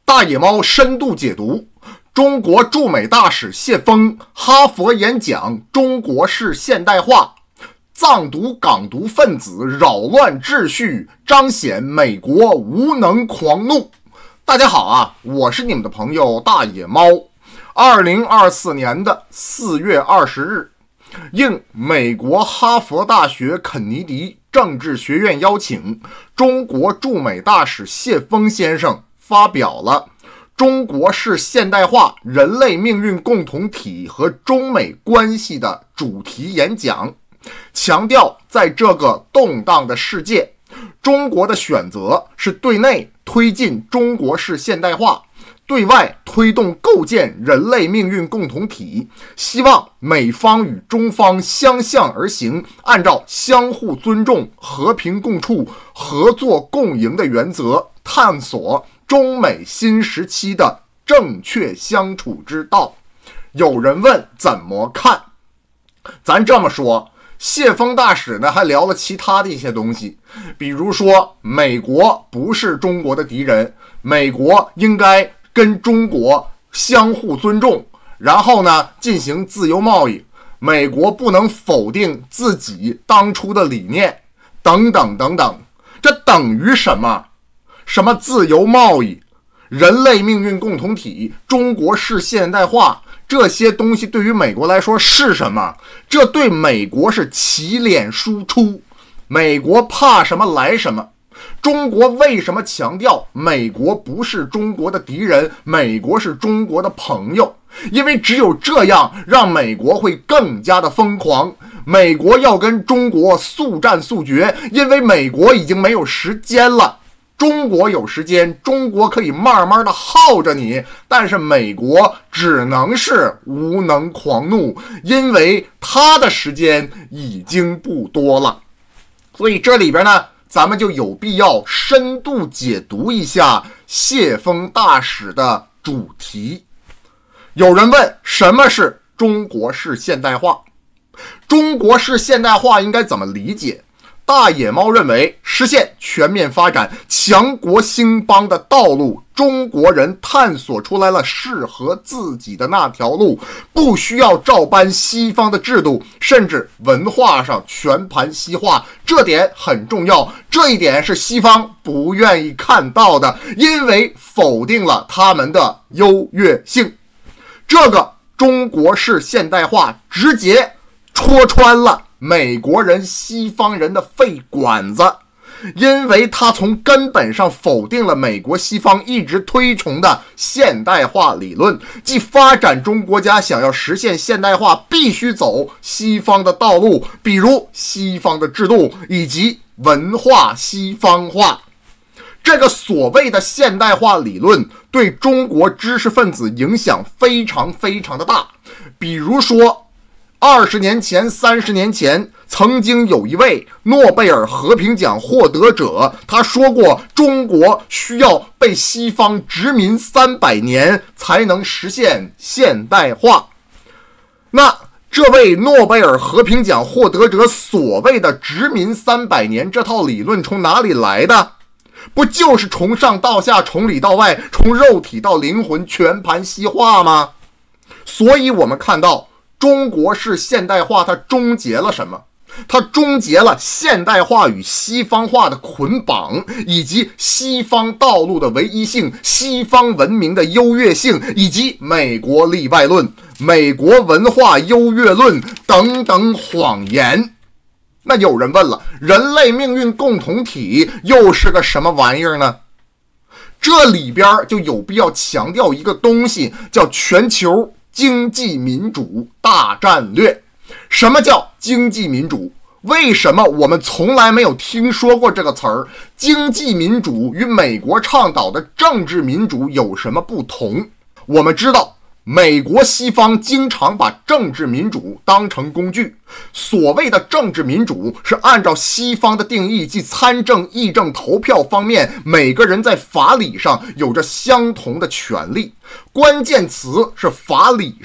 大野猫深度解读中国驻美大使谢锋哈佛演讲中国式现代化，藏独港独分子扰乱秩序，彰显美国无能狂怒。大家好啊，我是你们的朋友大野猫。2024年的4月20日，应美国哈佛大学肯尼迪政治学院邀请，中国驻美大使谢锋先生发表了中国式现代化人类命运共同体和中美关系的主题演讲，强调在这个动荡的世界，中国的选择是对内推进中国式现代化，对外推动构建人类命运共同体，希望美方与中方相向而行，按照相互尊重、和平共处、合作共赢的原则，探索中美新时期的正确相处之道。有人问怎么看？咱这么说，谢锋大使呢还聊了其他的一些东西，比如说美国不是中国的敌人，美国应该跟中国相互尊重，然后呢进行自由贸易，美国不能否定自己当初的理念，等等等等。这等于什么？什么自由贸易、人类命运共同体、中国式现代化，这些东西对于美国来说是什么？这对美国是起脸输出，美国怕什么来什么。中国为什么强调美国不是中国的敌人，美国是中国的朋友？因为只有这样，让美国会更加的疯狂。美国要跟中国速战速决，因为美国已经没有时间了。中国有时间，中国可以慢慢的耗着你，但是美国只能是无能狂怒，因为他的时间已经不多了。所以这里边呢，咱们就有必要深度解读一下谢锋大使的主题。有人问，什么是中国式现代化？中国式现代化应该怎么理解？大野猫认为，实现全面发展、强国兴邦的道路，中国人探索出来了适合自己的那条路，不需要照搬西方的制度，甚至文化上全盘西化，这点很重要。这一点是西方不愿意看到的，因为否定了他们的优越性。这个中国式现代化直接戳穿了美国人、西方人的肺管子，因为他从根本上否定了美国西方一直推崇的现代化理论，即发展中国家想要实现现代化必须走西方的道路，比如西方的制度以及文化西方化。这个所谓的现代化理论对中国知识分子影响非常非常的大。比如说20年前、30年前，曾经有一位诺贝尔和平奖获得者，他说过中国需要被西方殖民300年才能实现现代化。那这位诺贝尔和平奖获得者所谓的殖民300年这套理论从哪里来的？不就是从上到下、从里到外、从肉体到灵魂全盘西化吗？所以我们看到中国式现代化它终结了什么？它终结了现代化与西方化的捆绑，以及西方道路的唯一性、西方文明的优越性，以及美国例外论、美国文化优越论等等谎言。那有人问了，人类命运共同体又是个什么玩意儿呢？这里边就有必要强调一个东西，叫全球经济民主大战略。什么叫经济民主？为什么我们从来没有听说过这个词儿？经济民主与美国倡导的政治民主有什么不同？我们知道美国西方经常把政治民主当成工具，所谓的政治民主是按照西方的定义，即参政、议政、投票方面，每个人在法理上有着相同的权利。关键词是法理上，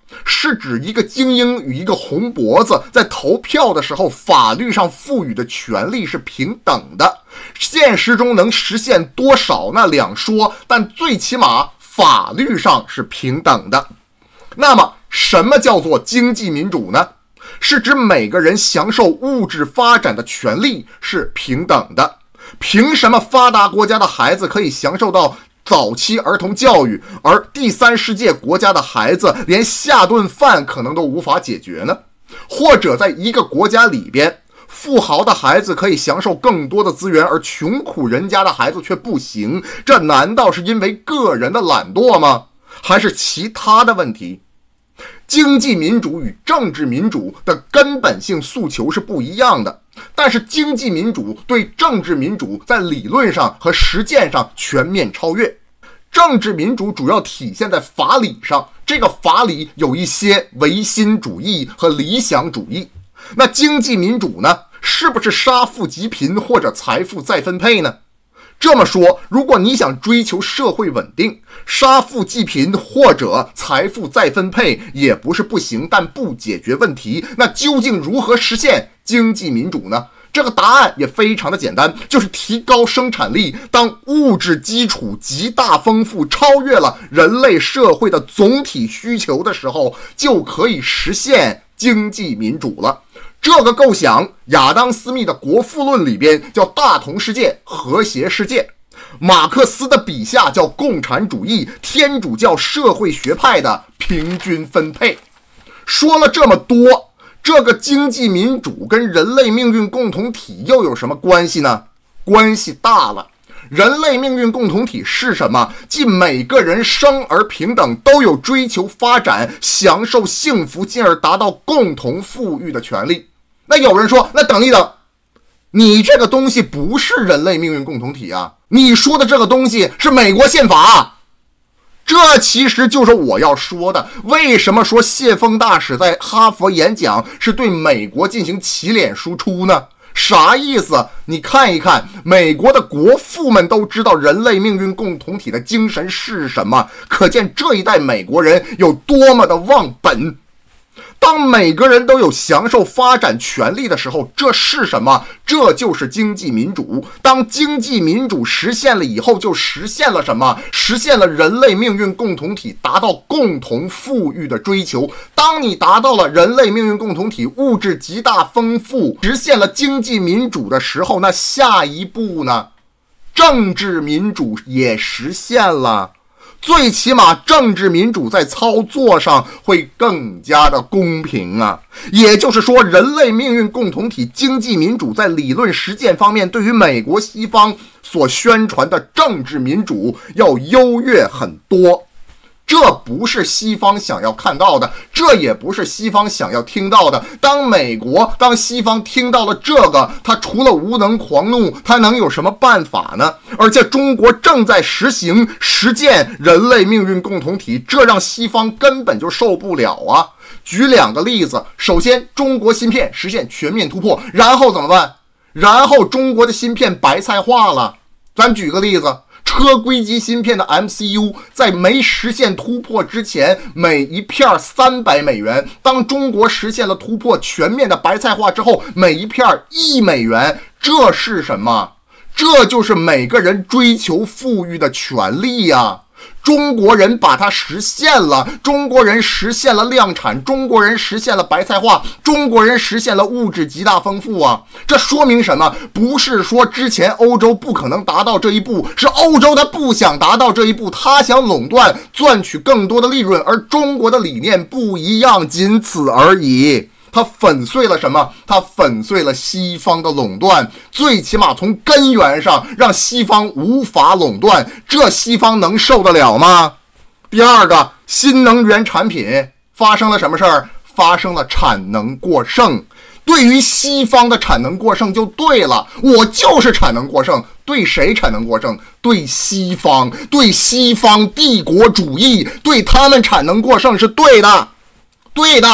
是指一个精英与一个红脖子在投票的时候，法律上赋予的权利是平等的。现实中能实现多少那两说，但最起码法律上是平等的。那么什么叫做经济民主呢？是指每个人享受物质发展的权利是平等的。凭什么发达国家的孩子可以享受到早期儿童教育，而第三世界国家的孩子连下顿饭可能都无法解决呢？或者在一个国家里边，富豪的孩子可以享受更多的资源，而穷苦人家的孩子却不行，这难道是因为个人的懒惰吗？还是其他的问题？经济民主与政治民主的根本性诉求是不一样的，但是经济民主对政治民主在理论上和实践上全面超越。政治民主主要体现在法理上，这个法理有一些唯心主义和理想主义。那经济民主呢？是不是杀富济贫或者财富再分配呢？这么说，如果你想追求社会稳定，杀富济贫或者财富再分配也不是不行，但不解决问题。那究竟如何实现经济民主呢？这个答案也非常的简单，就是提高生产力。当物质基础极大丰富，超越了人类社会的总体需求的时候，就可以实现经济民主了。这个构想，亚当·斯密的《国富论》里边叫大同世界、和谐世界，马克思的笔下叫共产主义、天主教社会学派的平均分配。说了这么多，这个经济民主跟人类命运共同体又有什么关系呢？关系大了。人类命运共同体是什么？即每个人生而平等，都有追求发展、享受幸福，进而达到共同富裕的权利。那有人说，那等一等，你这个东西不是人类命运共同体啊，你说的这个东西是美国宪法啊。这其实就是我要说的，为什么说谢峰大使在哈佛演讲是对美国进行起脸输出呢？啥意思？你看一看，美国的国父们都知道人类命运共同体的精神是什么，可见这一代美国人有多么的忘本。当每个人都有享受发展权利的时候，这是什么？这就是经济民主。当经济民主实现了以后，就实现了什么？实现了人类命运共同体达到共同富裕的追求。当你达到了人类命运共同体物质极大丰富，实现了经济民主的时候，那下一步呢？政治民主也实现了。最起码政治民主在操作上会更加的公平啊！也就是说，人类命运共同体经济民主在理论实践方面，对于美国西方所宣传的政治民主要优越很多。这不是西方想要看到的，这也不是西方想要听到的。当西方听到了这个，他除了无能狂怒，他能有什么办法呢？而且中国正在实践人类命运共同体，这让西方根本就受不了啊！举两个例子，首先中国芯片实现全面突破，然后怎么办？然后中国的芯片白菜化了。咱举个例子，车规级芯片的 MCU 在没实现突破之前，每一片300美元。当中国实现了突破，全面的白菜化之后，每一片1美元。这是什么？这就是每个人追求富裕的权利呀！中国人把它实现了，中国人实现了量产，中国人实现了白菜化，中国人实现了物质极大丰富啊！这说明什么？不是说之前欧洲不可能达到这一步，是欧洲他不想达到这一步，他想垄断，赚取更多的利润，而中国的理念不一样，仅此而已。它粉碎了什么？它粉碎了西方的垄断，最起码从根源上让西方无法垄断，这西方能受得了吗？第二个，新能源产品发生了什么事儿？发生了产能过剩。对于西方的产能过剩就对了，我就是产能过剩。对谁产能过剩？对西方，对西方帝国主义，对他们产能过剩是对的，对的。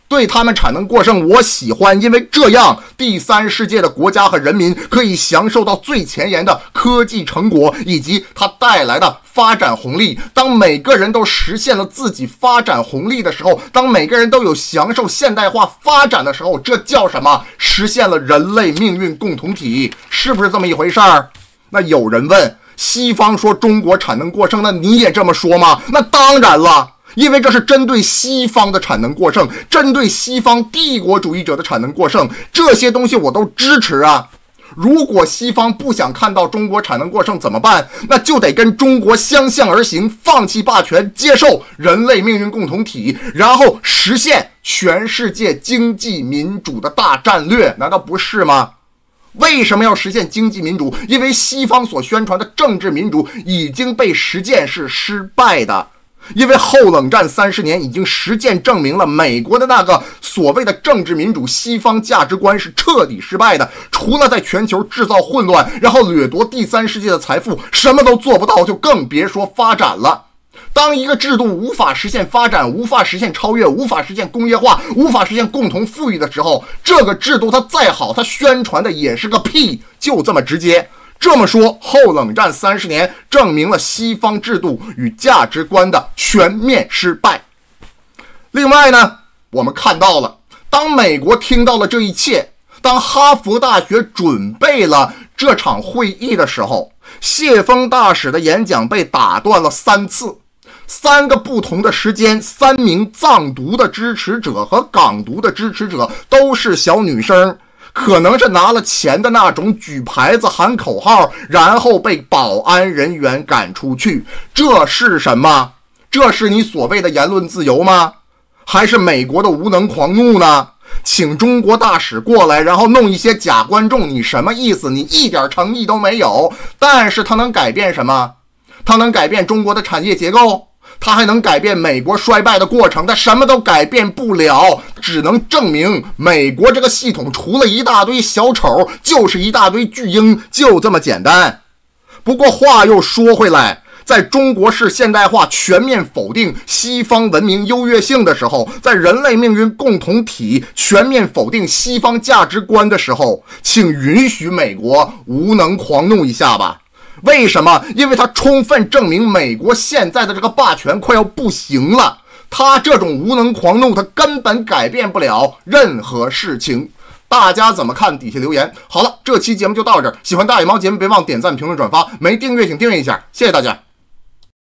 对他们产能过剩我喜欢，因为这样第三世界的国家和人民可以享受到最前沿的科技成果以及它带来的发展红利。当每个人都实现了自己发展红利的时候，当每个人都有享受现代化发展的时候，这叫什么？实现了人类命运共同体，是不是这么一回事儿？那有人问，西方说中国产能过剩，那你也这么说吗？那当然了，因为这是针对西方的产能过剩，针对西方帝国主义者的产能过剩，这些东西我都支持啊。如果西方不想看到中国产能过剩怎么办？那就得跟中国相向而行，放弃霸权，接受人类命运共同体，然后实现全世界经济民主的大战略，难道不是吗？为什么要实现经济民主？因为西方所宣传的政治民主已经被实践是失败的。因为后冷战30年已经实践证明了美国的那个所谓的政治民主西方价值观是彻底失败的，除了在全球制造混乱，然后掠夺第三世界的财富，什么都做不到，就更别说发展了。当一个制度无法实现发展，无法实现超越，无法实现工业化，无法实现共同富裕的时候，这个制度它再好，它宣传的也是个屁，就这么直接。这么说，后冷战30年证明了西方制度与价值观的全面失败。另外呢，我们看到了，当美国听到了这一切，当哈佛大学准备了这场会议的时候，谢峰大使的演讲被打断了3次，3个不同的时间，3名藏独的支持者和港独的支持者都是小女生，可能是拿了钱的那种，举牌子喊口号，然后被保安人员赶出去。这是什么？这是你所谓的言论自由吗？还是美国的无能狂怒呢？请中国大使过来，然后弄一些假观众，你什么意思？你一点诚意都没有。但是它能改变什么？它能改变中国的产业结构？它还能改变美国衰败的过程？它什么都改变不了，只能证明美国这个系统除了一大堆小丑，就是一大堆巨婴，就这么简单。不过话又说回来，在中国式现代化全面否定西方文明优越性的时候，在人类命运共同体全面否定西方价值观的时候，请允许美国无能狂怒一下吧。为什么？因为它充分证明美国现在的这个霸权快要不行了，它这种无能狂怒，它根本改变不了任何事情。大家怎么看？底下留言。好了，这期节目就到这儿，喜欢大羽毛节目别忘点赞评论转发，没订阅请订阅一下，谢谢大家。